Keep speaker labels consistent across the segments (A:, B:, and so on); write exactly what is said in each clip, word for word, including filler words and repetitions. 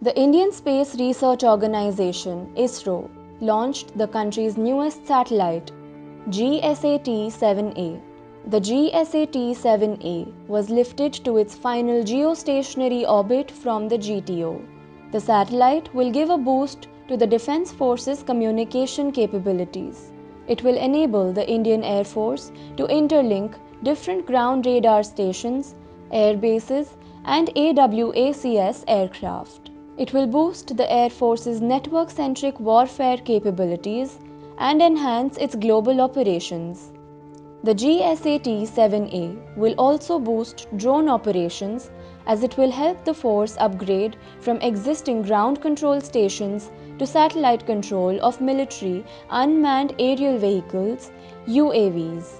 A: The Indian Space Research Organisation (ISRO) launched the country's newest satellite, G S A T seven A. The G S A T seven A was lifted to its final geostationary orbit from the G T O. The satellite will give a boost to the Defence Force's communication capabilities. It will enable the Indian Air Force to interlink different ground radar stations, air bases, and A W A C S aircraft. It will boost the Air Force's network-centric warfare capabilities and enhance its global operations. The G S A T seven A will also boost drone operations as it will help the force upgrade from existing ground control stations to satellite control of military unmanned aerial vehicles (U A Vs).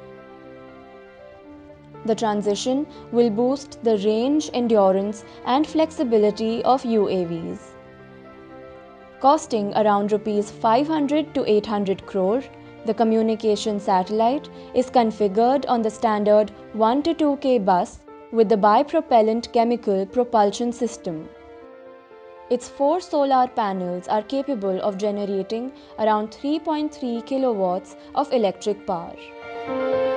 A: The transition will boost the range, endurance, and flexibility of U A Vs. Costing around rupees five hundred to eight hundred crore, the communication satellite is configured on the standard one to two K bus with the bipropellant chemical propulsion system. Its four solar panels are capable of generating around three point three kilowatts of electric power.